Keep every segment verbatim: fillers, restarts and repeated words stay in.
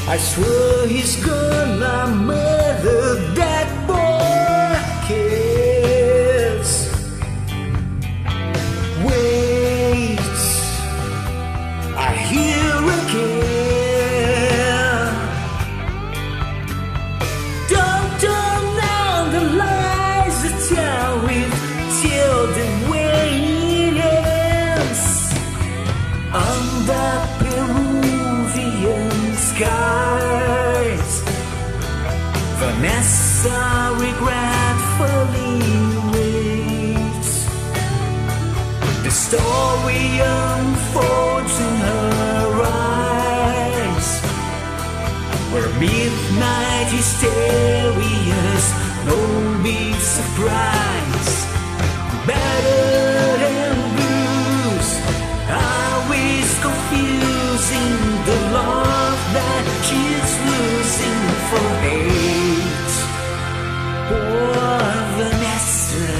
I swear he's gonna murder that boy kids. Wait, I hear again. Don't turn down the lies that tell with till the way it ends. On the Peruvian skies, Vanessa regretfully waits. The story unfolds in her eyes, where midnight hysteria's no big surprise. Battered and bruised, always confusing the love that she's losing for hate. Poor Vanessa,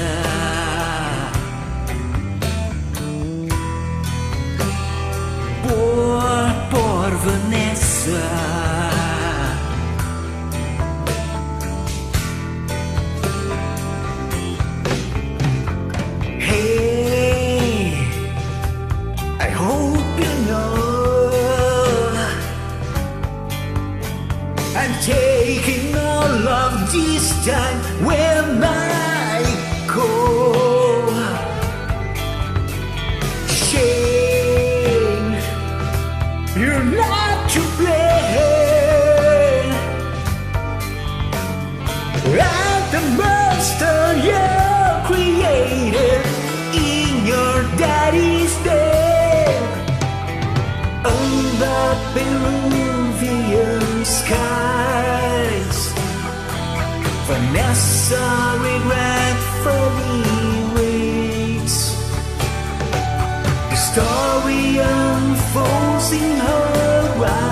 poor, poor Vanessa. Hey, I hope you know I'm taking all of this time when I go. Shame, you're not to blame. I'm the monster you created in your daddy's bed. On the Peruvian skies, Vanessa regretfully waits. The story unfolds in her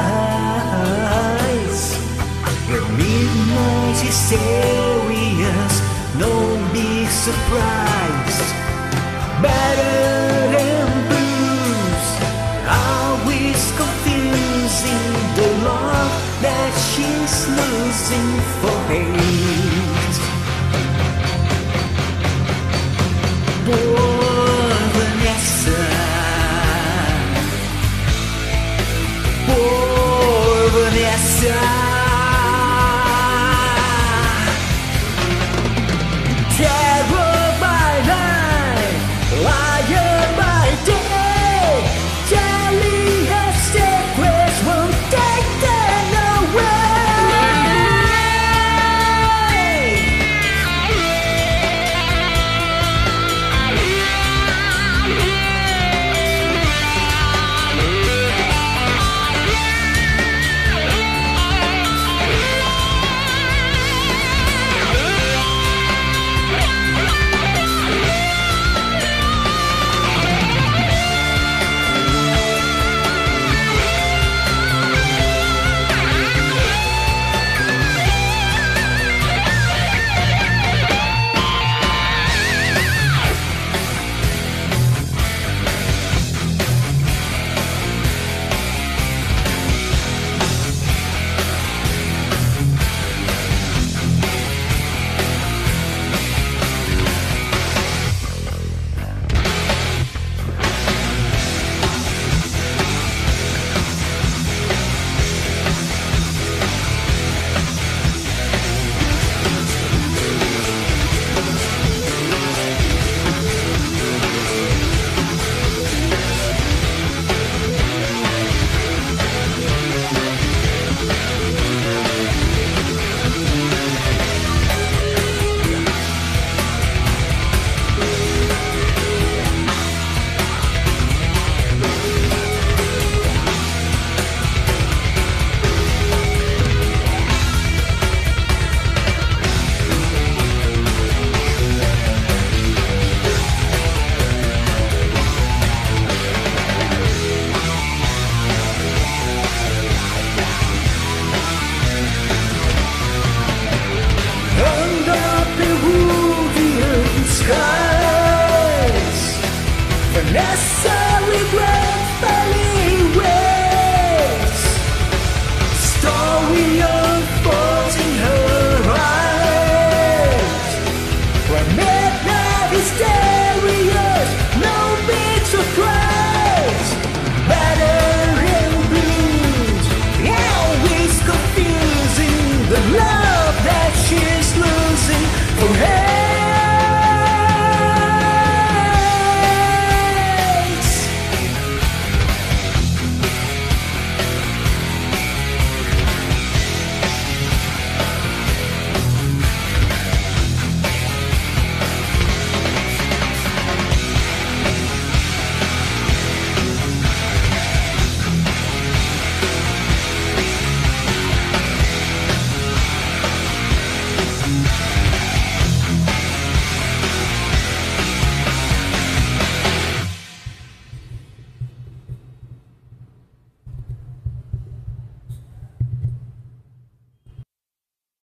eyes, where midnight is serious, no big surprise. Battered and bruised, always confusing the love that she's losing for hate. Poor Vanessa, poor Vanessa. Terror by night, liar by day, telling her secrets won't take them away. we are.